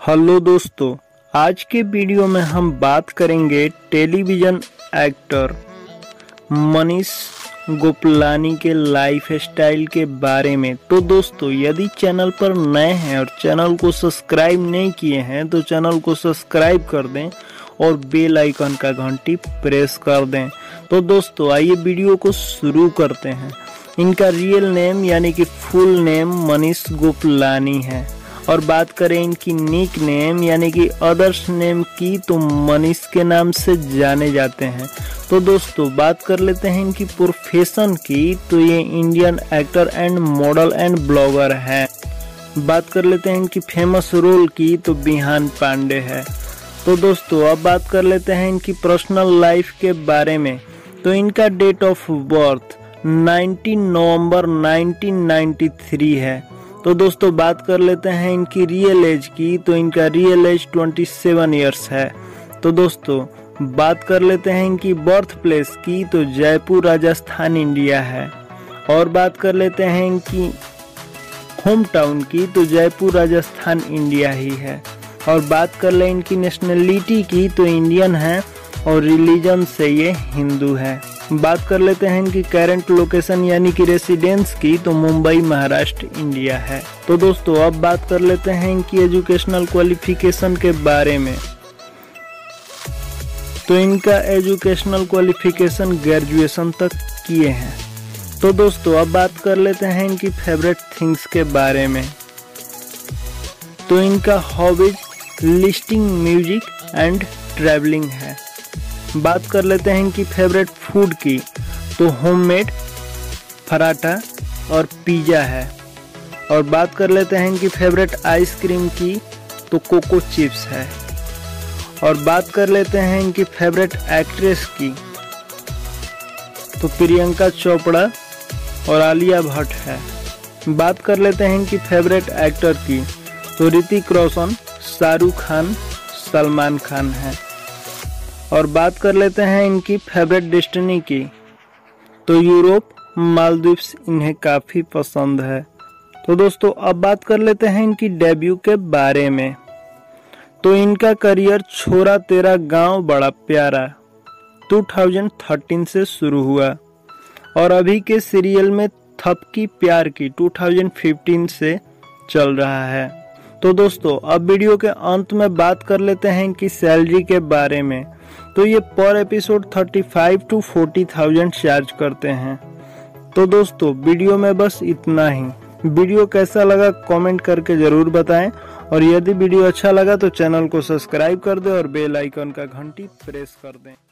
Hello दोस्तों, आज के वीडियो में हम बात करेंगे टेलीविज़न एक्टर मनीष गोपलानी के लाइफ स्टाइल के बारे में। तो दोस्तों, यदि चैनल पर नए हैं और चैनल को सब्सक्राइब नहीं किए हैं तो चैनल को सब्सक्राइब कर दें और बेल आइकन का घंटी प्रेस कर दें। तो दोस्तों, आइए वीडियो को शुरू करते हैं। इनका रियल नेम यानी कि फुल नेम मनीष गोपलानी है। और बात करें इनकी निक नेम यानी कि अदर्स नेम की तो मनीष के नाम से जाने जाते हैं। तो दोस्तों, बात कर लेते हैं इनकी प्रोफेशन की तो ये Indian actor and model and blogger हैं। बात कर लेते हैं इनकी फेमस रोल की तो बिहान पांडे है। तो दोस्तों, अब बात कर लेते हैं इनकी पर्सनल लाइफ के बारे में। तो इनका डेट ऑफ बर्थ 19 नवंबर 1993 है। तो दोस्तों, बात कर लेते हैं इनकी रियल एज की तो इनका रियल एज 27 इयर्स है। तो दोस्तों, बात कर लेते हैं इनकी बर्थ प्लेस की तो जयपुर राजस्थान इंडिया है। और बात कर लेते हैं इनकी होम टाउन की तो जयपुर राजस्थान इंडिया ही है। और बात कर ले इनकी नेशनलिटी की तो इंडियन है और रिलीजन से ये हिंदू है। बात कर लेते हैं इनकी करंट लोकेशन यानी कि रेसिडेंस की तो मुंबई महाराष्ट्र इंडिया है। तो दोस्तों, अब बात कर लेते हैं इनकी एजुकेशनल क्वालिफिकेशन के बारे में। तो इनका एजुकेशनल क्वालिफिकेशन ग्रेजुएशन तक किए हैं। तो दोस्तों, अब बात कर लेते हैं इनकी फेवरेट थिंग्स के बारे में। तो इनका hobbies listing music and travelling है। बात कर लेते हैं इनकी फेवरेट फूड की तो होममेड पराठा और पिज़्ज़ा है। और बात कर लेते हैं इनकी फेवरेट आइसक्रीम की तो कोको चिप्स है। और बात कर लेते हैं इनकी फेवरेट एक्ट्रेस की तो प्रियंका चोपड़ा और आलिया भट्ट है। बात कर लेते हैं इनकी फेवरेट एक्टर की तो ऋतिक रोशन, शाहरुख खान, सलमान खान है। और बात कर लेते हैं इनकी फेवरेट डेस्टिनी की तो यूरोप, मालदीव्स इन्हें काफ़ी पसंद है। तो दोस्तों, अब बात कर लेते हैं इनकी डेब्यू के बारे में। तो इनका करियर छोरा तेरा गांव बड़ा प्यारा 2013 से शुरू हुआ और अभी के सीरियल में थपकी प्यार की 2015 से चल रहा है। तो दोस्तों, अब वीडियो के अंत में बात कर लेते हैं इनकी सैलरी के बारे में। तो ये पर एपिसोड 35 to 40,000 चार्ज करते हैं। तो दोस्तों, वीडियो में बस इतना ही। वीडियो कैसा लगा कमेंट करके जरूर बताएं और यदि वीडियो अच्छा लगा तो चैनल को सब्सक्राइब कर दें और बेल आइकन का घंटी प्रेस कर दें।